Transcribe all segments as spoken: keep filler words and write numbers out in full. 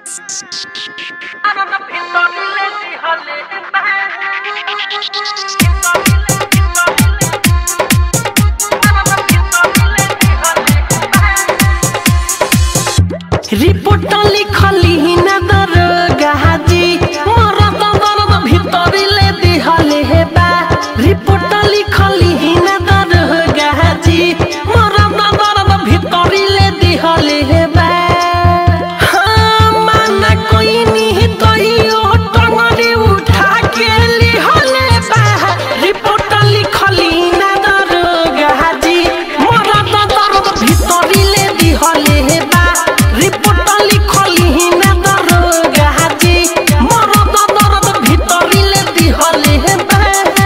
Report लिखली न दरोगा जी मोरा दर्द भीतर ले दिहले हे बा। रिपोर्ट लिखली न दरोगा जी मोरा दर्द भीतर ले दिहले हे बा। हाँ माना कोई नहीं तो यो टंगड़ी उठा के लिहले बा। रिपोर्ट लिखली न दरोगा जी मोरा दर्द भीतर ले दिहले हे बा। रिपोर्ट लिखली न दरोगा जी मोरा दर्द भीतर ले दिहले हे बा।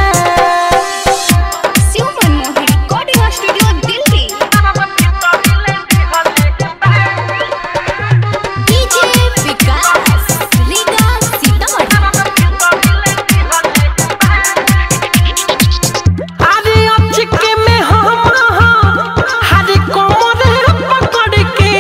Suman Mohit recording studio Delhi. DJ Vikas लीगा सीतामढ़ी। अरे अचके में हम हरे कोमर पकड़ के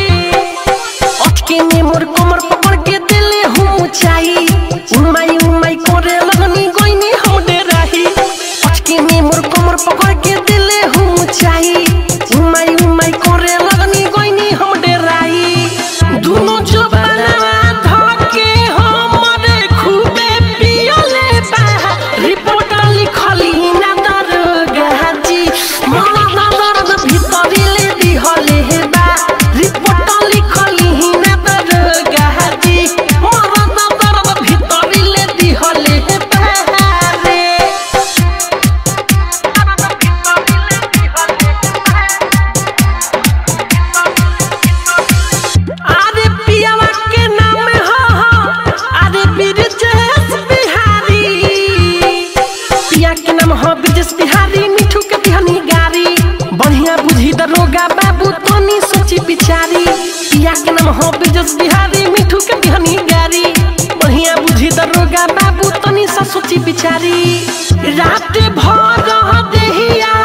अचके में मोर कोमर पकड़ के दिले हूँ चाई उमाई उमाई करे लगनी गोइनी हम डेराही। अचके में मोर कोमर पकड़ के दिले हूँ चाई उमाई उमाई करे लगनी गोइनी हम डेराही। दोनों जो बना धके हमरे खूबे पियले बा। रिपोर्ट लिखली न दरोगा जी मोरा दर्द भीतर ले दिहले हे बा। रिपोर्ट लिखली न दरोगा जी मोरा दर्द भीतर ले दिहले हे बा रे। अरे पियावा के नाम हो अरे ब्रिजेश बिहारी। पिया के नाम हो ब्रिजेश बिहारी मिठू के बिहनी गारी। बढ़िया बुझी दरोगा बाबू तनी सोची बिचारी। पिया के नाम हो ब्रिजेश बिहारी मिठू के बिहनी गारी। बढ़िया बुझी दरोगा बाबू तनी सा सोची बिचारी। रात भर देहिया